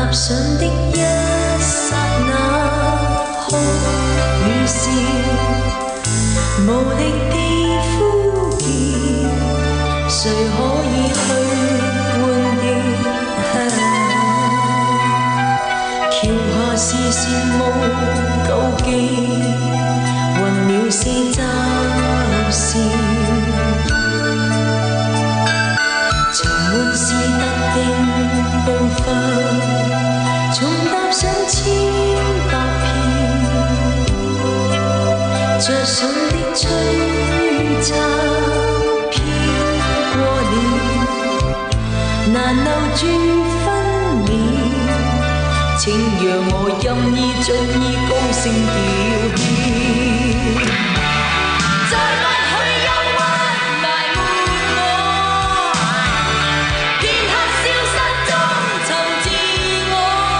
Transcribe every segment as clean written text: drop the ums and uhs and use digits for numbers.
上的一刹那，哭與笑，無力地呼叫，誰可以去換掉？橋下視線無妒忌，雲描是嘲笑，沉悶是特定步伐，重踏上千百遍，着上的璀璨飄過了，難留住分秒，請讓我任意盡意高聲調侃。再不去憂鬱埋沒我，片刻消失中尋自我，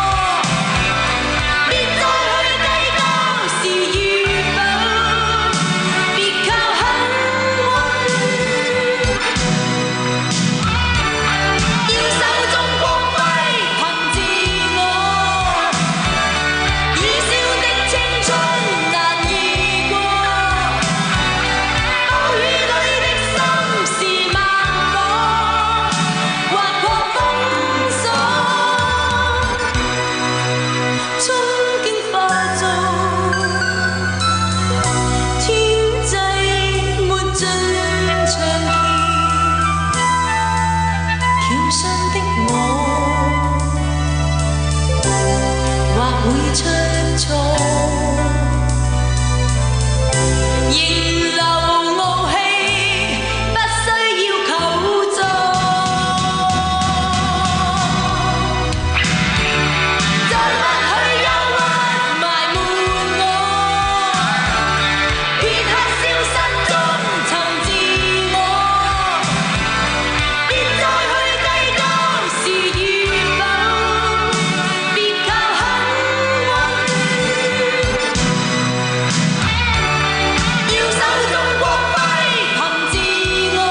別再去計較是與否，別靠幸運，要手中光輝憑自我，已消的青春難移過，暴雨裏的心是猛火，劃破封鎖，憧憬化作天際沒盡長橋，橋上的我或會出錯，仍留傲氣，不需要求助。再不去憂鬱埋沒我，片刻消失中尋自我，別再去計較是與否，別靠幸運，要手中光輝憑自我，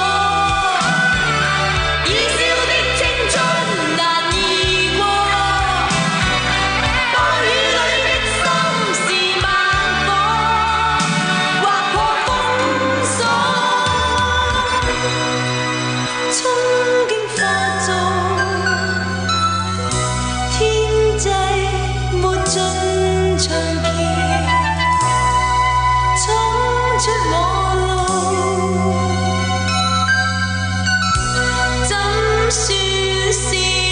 已消的青春難移過，暴雨裏的心是猛火，劃破封鎖，憧憬化作天際沒盡長橋，闖出我路，怎算是